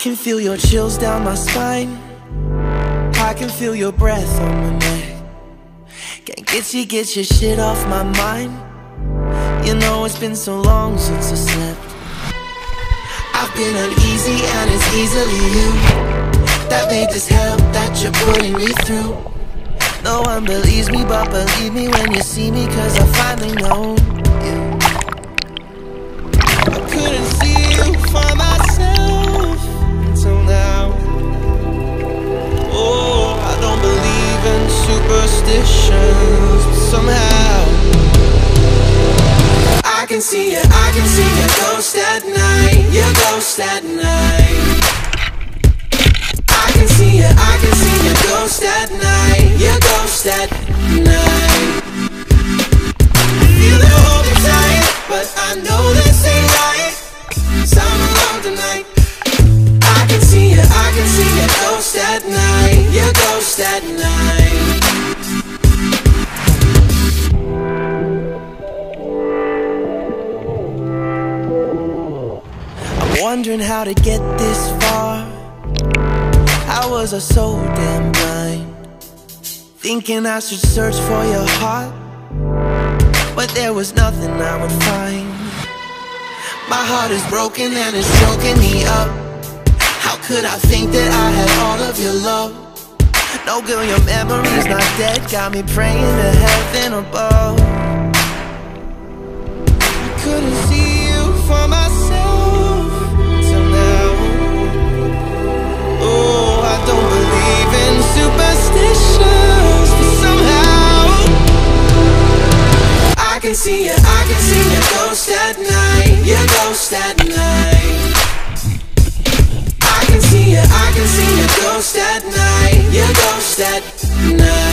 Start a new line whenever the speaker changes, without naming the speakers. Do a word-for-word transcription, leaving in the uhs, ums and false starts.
can feel your chills down my spine. I can feel your breath on my neck. Can't get you, get your shit off my mind. You know it's been so long since I slept. I've been uneasy and it's easily you that made this hell that you're putting me through. No one believes me, but believe me when you see me, cause I finally know you. I couldn't see you for myself until now. Oh, I don't believe in superstitions, but somehow I can see you, I can see your ghost at night, your ghost at night. I can see you, I can see your ghost at night, your ghost at night. Feel it holding tight, but I know this ain't right, 'cause I'm alone tonight. I can see you, I can see your ghost at night, your ghost at night. Wondering how to get this far. How was I so damn blind? Thinking I should search for your heart, but there was nothing I would find. My heart is broken and it's choking me up. How could I think that I had all of your love? No girl, your memory's not dead. Got me praying to heaven above. I couldn't see you for myself till now. Oh, I don't believe in superstitions, but somehow I can see you, I can see your ghost at night, your ghost at night. I can see you, I can see your ghost at night, your ghost at night.